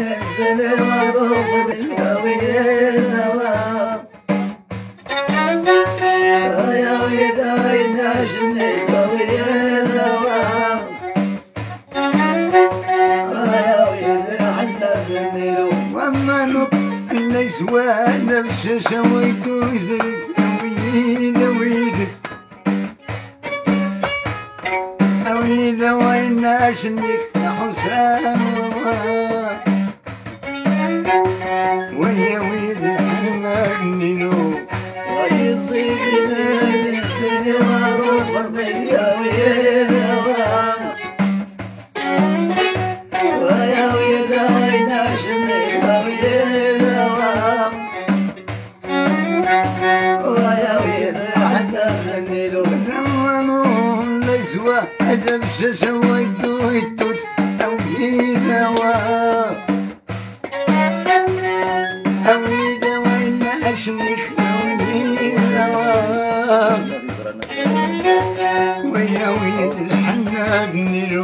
السنة والروح الهوى يا ويدا يناشني قوي الهوى يا ويدا حنا بالنيلو وما نط ليس وانا بالشاشة ويدو يزرق ويدا ويدا ويدا ويناشني يا حسام ويا ويدا حنا بالنيلو ويصيد من السنة والروح الهوى ويا ويدا يناشني قوي الهوى ويا ويدا حنا بالنيلو زمانون ليس واحد بالشاشة ويدو يتوت ويدا ويدا ويناشني ويا ويد الحنان نيلو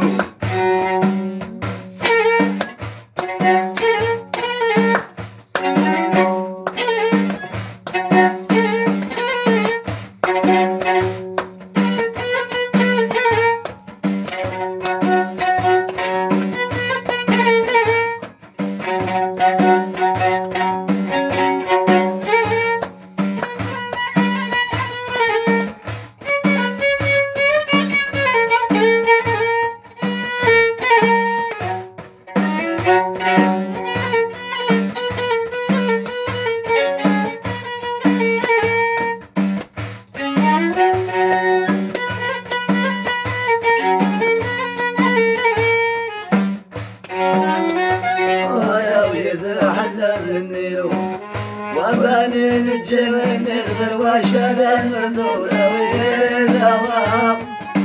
وبنين الجبل نغدر وشذا مردور ويدوام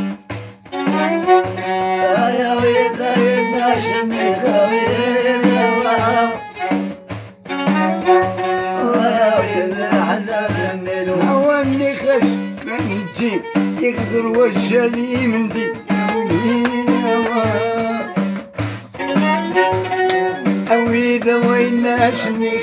يا ويدا يناشني ويدوام ويا ويدا حنا بالنيلو هواني خش من جي يغدر وشالي من دي ويدا ويناشني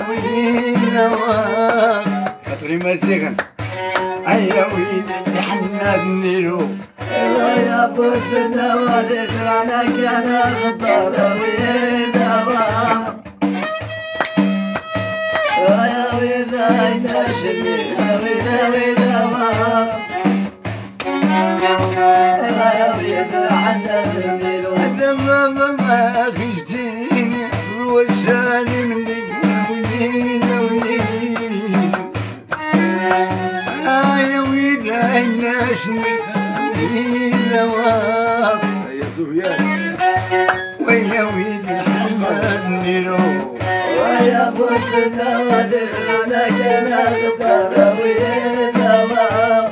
خاطري مزيغن هيا ويلي حنا بالنيلو يا بوس النوادي خلانا كان غدار ويدوام يا ويدا يناشني ويدوام يا ويدا حنا بالنيلو ما خشتيني وشالي من دي يا ويدا يناشني نواف يا سفيان ويا ويدا حنا نيلو ويا بوس النوادي خلانا كان غدار ويدوام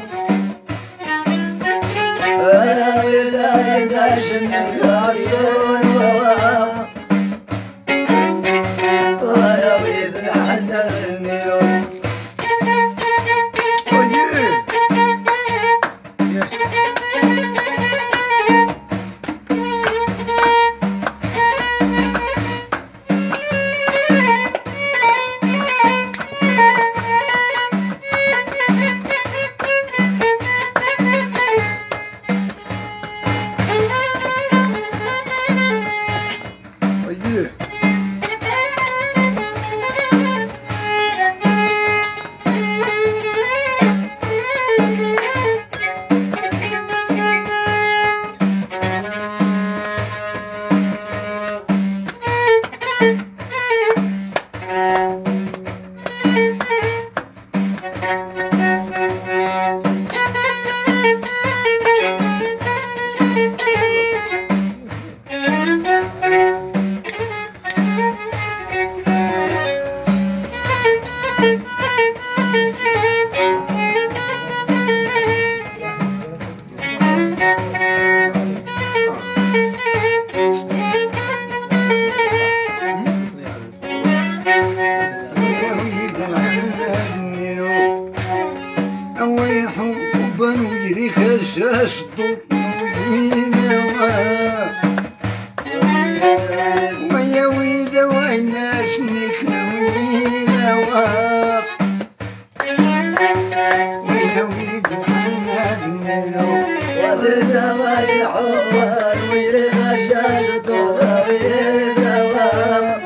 يا ويدا يناشني عصون ووام ويا ويدا حنا بالنيلو خششت ويا ويدا ويناش نخوي نواق ويا ولد محمد ميلو وبدا ويلعون ويرغى شاش طوله ويدوام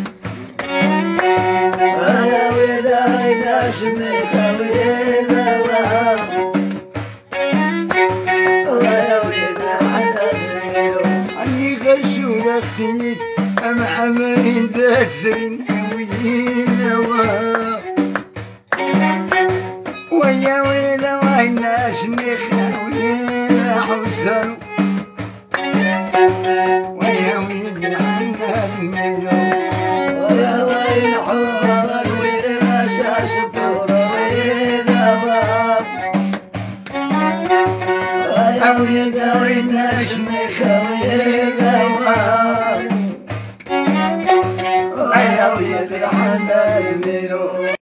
أنا ويدا عيناش مخوي دوام ويا ويدا حنان ميلو عني غشو رخيت أم حمين داسرين وينوا ويا ويلا ويناش نخوينا حسن ويا ويلا حنان ميلو ويا ويل حوار ويرغى شاش طوله ويدوام ويا ويدا ويناش مخوي دوام ويا ويدا حنان ميلو